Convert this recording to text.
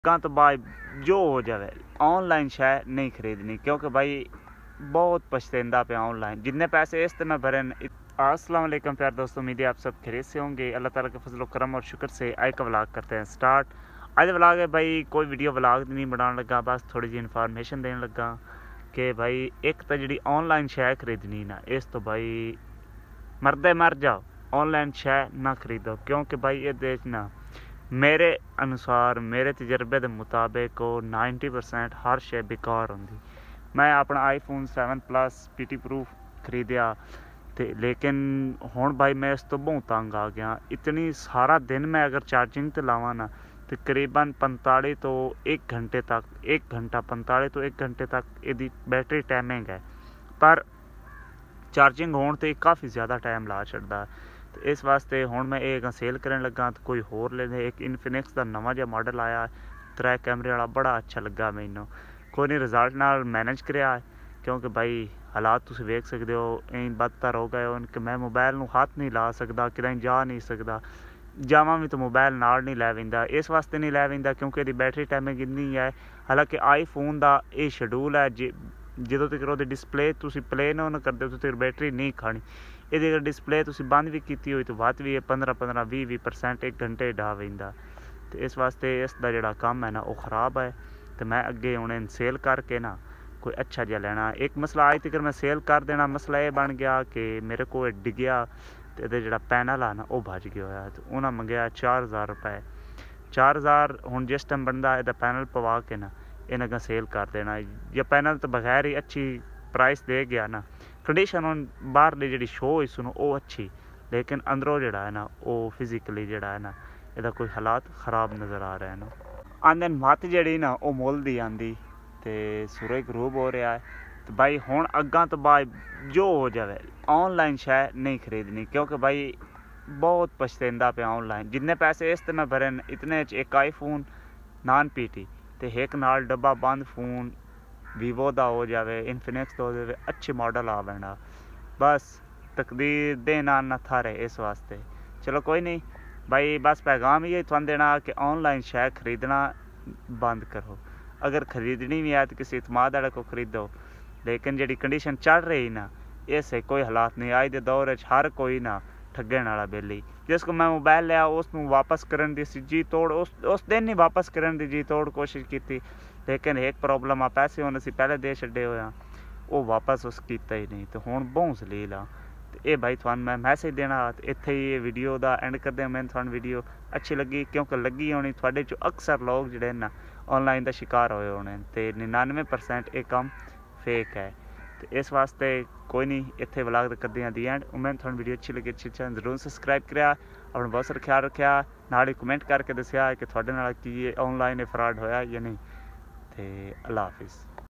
तो भाई जो हो जाए ऑनलाइन शय नहीं खरीदनी, क्योंकि भाई बहुत पछतावा पे ऑनलाइन जितने पैसे इस मैं भरे। अस्सलाम वालेकुम प्यार दोस्तों, उम्मीद है आप सब खैरियत से होंगे। अल्लाह ताला के फजल करम और शुक्र से आज का व्लॉग करते हैं स्टार्ट। आज व्लॉग है भाई, कोई वीडियो व्लॉग नहीं बनाने लगा, बस थोड़ी जी इन्फॉर्मेशन देने लगा कि भाई एक तो जी ऑनलाइन शय खरीदनी ना, इस तो भाई मरदे मर जाओ, ऑनलाइन शय ना खरीदो। क्योंकि भाई ये देखना, मेरे अनुसार मेरे तजर्बे के मुताबिक 90% हर शय बेकार होंगी। मैं अपना आईफोन 7 प्लस पीटी प्रूफ खरीदिया ते, लेकिन हुण भाई मैं इस तो बहुत तंग आ गया। इतनी सारा दिन मैं अगर चार्जिंग ते लावां ना, तकरीबन 45 तो 1 घंटे तक, 1 घंटा 45 तो 1 घंटे तक इसकी बैटरी टाइमिंग है, पर चार्जिंग होने ते काफ़ी ज़्यादा टाइम ला छड़दा। तो इस वास्ते हुण मैं एक सेल करन लगा तो कोई होर ले एक इन्फिनिक्स का नवा जिहा मॉडल आया 3 कैमरे वाला, बड़ा अच्छा लगा मैनू। कोई नहीं, रिजल्ट नाल मैनेज करिया, क्योंकि भाई हालात तुसीं वेख सकते हो इन बदतर हो गए कि मैं मोबाइल नूं हाथ नहीं ला सकता, कितें जा नहीं सकता, जावां भी तो मोबाइल नाल नहीं लै वैंदा। इस वास्ते नहीं लै वैंदा क्योंकि इसदी बैटरी टाइमिंग इन्नी है। हालांकि आईफोन का ये शेड्यूल है जो तक वो डिस्पले तुसीं प्ले ना करदे हो तो बैटरी नहीं खानी। ये अगर डिस्पले तुसीं बंद भी की हुई तो बात भी 15-15 20% 1 घंटे डा वैंदा। तो इस वास्ते इसका जोड़ा कम है ना वो ख़राब है। तो मैं अगे उन्हें सेल करके ना कोई अच्छा जिहा लेना। एक मसला आज तक मैं सेल कर देना, मसला ये बन गया कि मेरे को डिग्या तो ये जो पैनल है ना वो भज गया होया। तो उन्हें मंगया 4000 रुपए। 4000 हुण जिस टाइम बनता है पैनल पवा के ना इन्हें सेल कर देना, या पैनल तो बगैर ही अच्छी प्राइस दे गया ना। कंडीशन हुण बाहरली जी शो इस वो अच्छी, लेकिन अंदरों जोड़ा है ना वो फिजिकली जोड़ा है ना इसका कोई हालात खराब नज़र आ रहे हैं ना। आंदे मत जी ना वो मुल दी आंदी तो सूरज गरूब हो रहा है। तो भाई हुण अग्गां तो बाद जो हो जाए ऑनलाइन शय नहीं खरीदनी, क्योंकि भाई बहुत पछतावा पे ऑनलाइन जितने पैसे इस मैं भरे इतने एक आईफोन नान पीटी तो एक नाल डब्बा बंद फोन वीवो का हो जाए, इन्फिनिक्स का हो जाए, अच्छे मॉडल आ बैठा। बस तकदीर देना ना थारे इस वास्ते। चलो कोई नहीं भाई, बस पैगाम ये थोड़ा देना कि ऑनलाइन शय खरीदना बंद करो। अगर खरीदनी भी है तो किसी इतमाद वाले को खरीदो, लेकिन जी कंडीशन चल रही ना इससे कोई हालात नहीं। अज के दौर हर कोई ना ठगन वाला बेली, जिसको मैं मोबाइल लिया उसनूं वापस करन दी जी तोड़ उस दिन ही वापस करन दी जी तोड़ कोशिश की, लेकिन एक प्रॉब्लम आ पैसे उन्हें असीं पहले दे छड्डे होए आ, वो वापस उस कीता ही नहीं। तो हुण बहुत जलील आ। तो ये भाई थानू मैं मैसेज देना तो इत्थे ही ये वीडियो का एंड करदे। मैंने थानू वीडियो अच्छी लगी, क्योंकि लगी होनी थोड़े चो अक्सर लोग जिहड़े ना ऑनलाइन का शिकार होए होने तो 99% ये काम फेक है। तो इस वास्ते कोई नहीं, इत्थे व्लॉग कर दियां दी एंड। उम्मीद थानू वीडियो अच्छी लगी, अच्छी जरूर सबसक्राइब करा, अपना बहुत सारा ख्याल रखा, नाल कमेंट करके दस्या कि थोड़े नाल की ऑनलाइन फ्रॉड होया या नहीं। तो अल्लाह हाफिज़।